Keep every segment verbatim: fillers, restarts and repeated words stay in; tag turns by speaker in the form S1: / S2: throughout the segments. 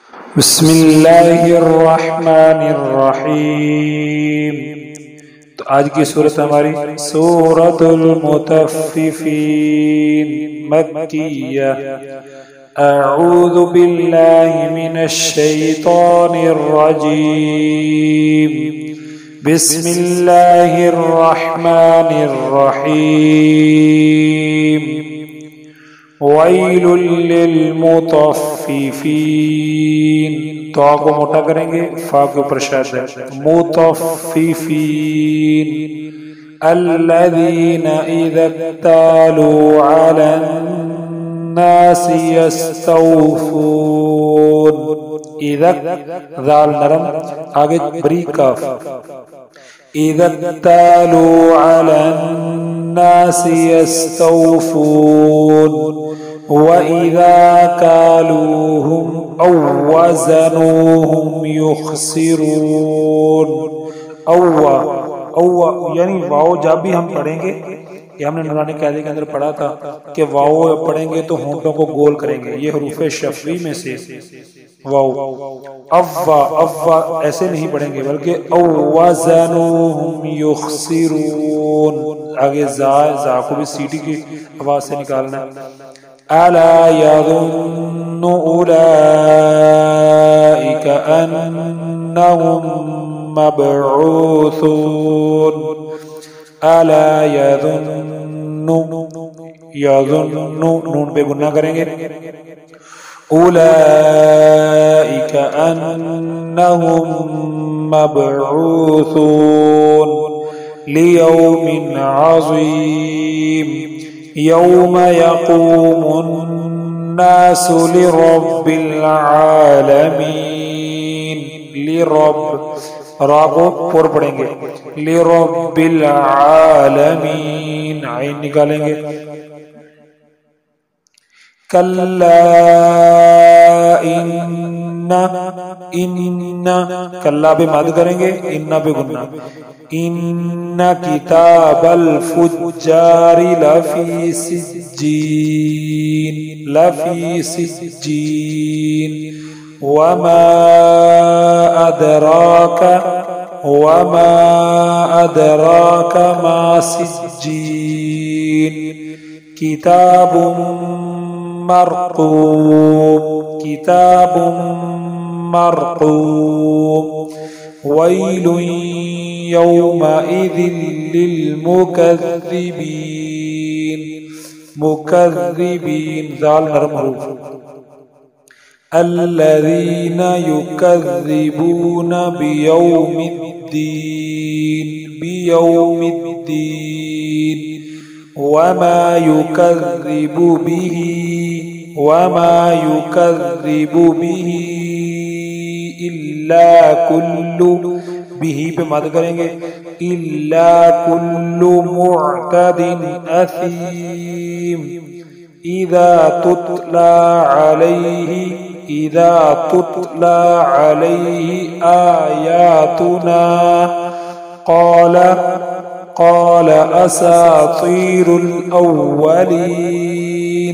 S1: بسم اللہ الرحمن الرحیم۔ تو آج کی سورت ہماری سورۃ المطففین مکیہ۔ اعوذ باللہ من الشیطان الرجیم، بسم اللہ الرحمن الرحیم۔ ویل للمطففین، تو کو موٹا کریں گے، فا کے اوپر شاد ہے، مطففین الذین اذا اکتالوا علی الناس یستوفون۔ اذا ذال نرم، آگے بری کاف، اذا اکتالوا علی الناس یستوفون وَإِذَا كَالُوهُمْ أَوْ وَزَنُوهُمْ يُخْسِرُونَ۔ اوّا اوّا یعنی واؤ جب بھی ہم پڑھیں گے، یہ ہم نے نورانی قاعدے کے اندر پڑھا تھا کہ واؤ پڑھیں گے تو ہونٹوں کو گول کریں گے، یہ حروف شفوی میں سے واؤ۔ اوّا اوّا ایسے نہیں پڑھیں گے بلکہ او وزنوہم یخسرون، آگے زا زا کو بھی سیٹی کی آواز سے نکالنا۔ الا یظن اولئک انہم مبعوثون۔ الا یظن، یظن نون پہ گناہ کریں گے، اولئک انہم مبعوثون لیوم عظیم یوم یقوم الناس لرب العالمین۔ لرب، را کو پر پڑھیں گے، لرب العالمین، عین نکالیں گے۔ کلا ان، ان کلا پہ مد کریں گے، ان پہ گنہ، ان کتاب الفجار لفی سجین، لفی سجین وما ادراک، وما ادراک ما سجین کتاب مرقوم، کتاب مرقوم ویل یومئذ للمکذبین۔ مکذبین ذال نرم حروف، الذین یکذبون بیوم الدین، بیوم الدین وما یکذب به، وما یکذب به الا کل، بھی پہ مد کریں گے، الا کل معتد اثیم اذا تتلى علیہ، اذا تتلى علیہ آیاتنا قال قال اساطیر الاولین۔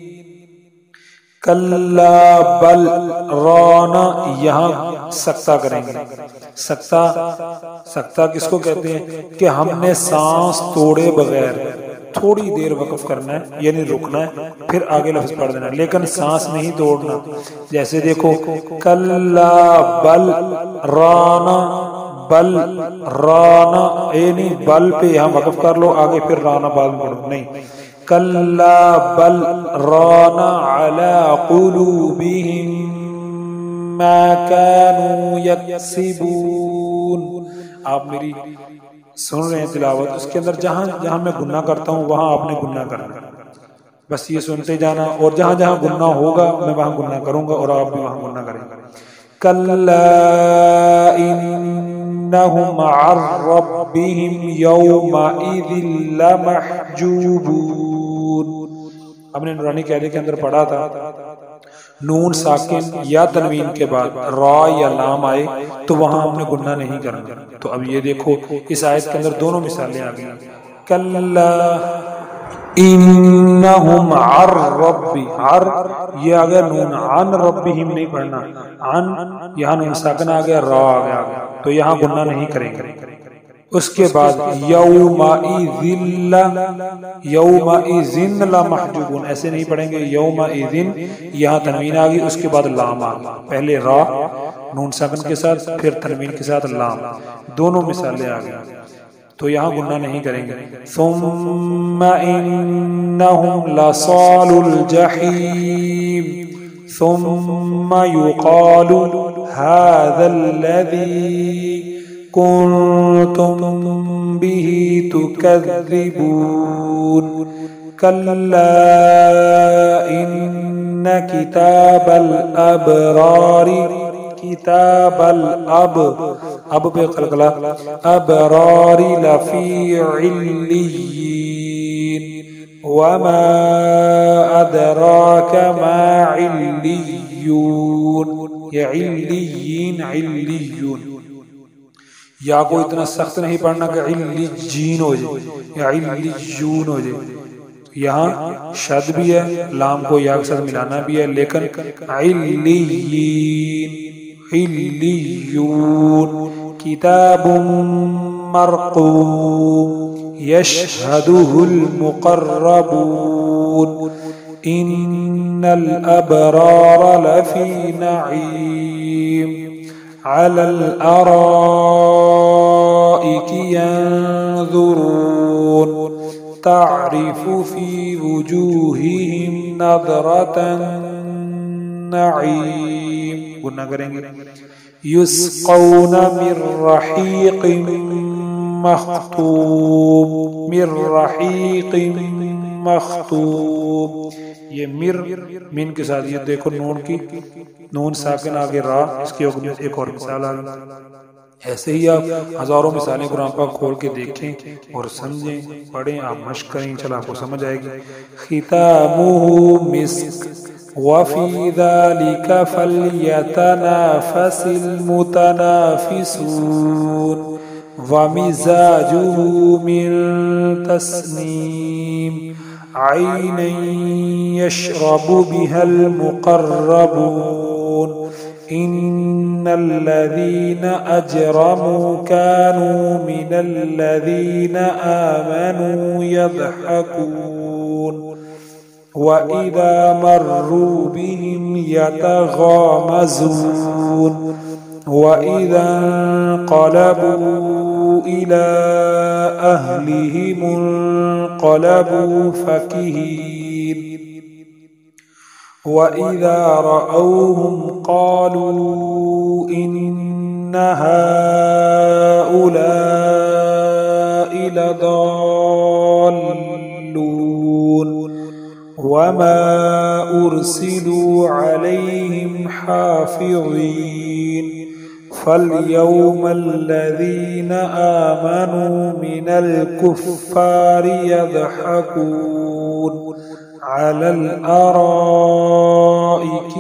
S1: کلا بل رانا، یہاں سکتہ کریں گے، سکتہ سکتہ کس کو کہتے ہیں کہ ہم نے سانس توڑے بغیر تھوڑی دیر وقف کرنا ہے، یعنی رکنا ہے، پھر آگے لفظ پڑھ دینا، لیکن سانس نہیں توڑنا۔ جیسے دیکھو کلا بل رانا، بل رانا، یعنی بل پہ یہاں وقف کر لو، آگے پھر رانا بعد میں پڑھو، نہیں، کلا بل رانا علی قلوبہم ما كانوا یکسبون۔ آپ میری سن رہے ہیں تلاوت، اس کے اندر جہاں جہاں میں گناہ کرتا ہوں وہاں آپ نے گناہ کرنا، بس یہ سنتے جانا، اور جہاں جہاں گناہ ہوگا میں وہاں گناہ کروں گا اور آپ بھی وہاں گناہ کریں گے۔ کلا انہم عن ربہم یومئذ لمحجوبون۔ ہم نے نورانی قاعدے کے اندر پڑھا تھا نون ساکن یا تنوین کے بعد را یا لام آئے تو وہاں ہم نے گناہ نہیں کرنا۔ تو اب یہ دیکھو اس آیت کے اندر دونوں مثالیں آ گئی، کلا انہم عر ربی، عر یہ آ گیا نون، عن ربہم نہیں پڑھنا، عن یہاں نون ساکن آ گیا، را آ گیا، تو یہاں گناہ نہیں کریں گے۔ اس کے بعد یومئذ، یومئذ لمحجوبون، ایسے نہیں پڑھیں گے، یومئذ یہاں تنوین آ گئی، اس کے بعد لام آ گئی، پہلے را نون ساکن کے ساتھ، پھر تنوین کے ساتھ لام، دونوں مثالیں آ گئی، تو یہاں گناہ نہیں کریں گے۔ ثم انہم لصال الجحیم، ثم يقال هذا الذي كنتم به تكذبون كلا إن كتاب الأبرار، کتاب الاب اب پہ قلقلہ، ابرار لفی علیین وما ادراک ما علیون، یہ علیین علیون، یا کو اتنا سخت نہیں پڑھنا کہ علیجین ہو جائے یا علیجون ہو جائے، یہاں شد بھی ہے، لام کو یا کے ساتھ ملانا بھی ہے، لیکن علیین علیون، کتاب مرقوم یشہدہ المقربون ان الابرار لفی نعیم علی الارائک ینظرون تعرف فی وجوہہم نظرۃ النعیم، گناہ کریں گے، یسقون من رحیق مختوم، من رحیق مختوم، یہ مر من کے ساتھ، یہ دیکھو نون کی نون ساکن آگے را، اس کی ایک اور مثال آگے، ایسے ہی آپ ہزاروں مثالیں قرآن پاک کھول کے دیکھیں اور سمجھیں، پڑھیں، آپ مشق کریں، انشاءاللہ آپ کو سمجھ آئے گی۔ ختامہ مسک وفی ذلک فلیتنافس المتنافسون ومزاجہ من تسنیم عینا یشرب بها المقربون ان الذين اجرموا كانوا من الذين آمنوا يضحكون واذا مروا بهم يتغامزون واذا انقلبوا الى اهلهم انقلبوا فكهين وَإِذَا رَأَوْهُمْ قَالُوا إِنَّ هَؤُلَاءِ لَضَالُّونَ وَمَا أُرْسِلُوا عَلَيْهِمْ حَافِظِينَ فَالْيَوْمَ الَّذِينَ آمَنُوا مِنَ الْكُفَّارِ يَضْحَكُونَ على الأرائك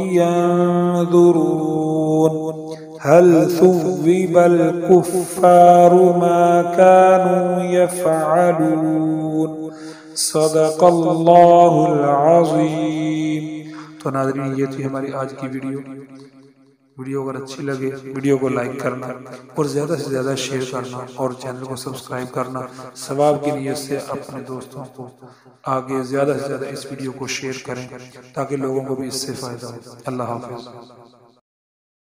S1: ينظرون هل ثوب الكفار ما كانوا يفعلون صدق اللہ العظیم۔ تو ناظرین یہ تھی ہماری آج کی ویڈیو، ویڈیو اگر اچھی لگے ویڈیو کو لائک کرنا اور زیادہ سے زیادہ شیئر کرنا اور چینل کو سبسکرائب کرنا، ثواب کی نیت سے اپنے دوستوں کو آگے زیادہ سے زیادہ اس ویڈیو کو شیئر کریں تاکہ لوگوں کو بھی اس سے فائدہ ہو۔ اللہ حافظ۔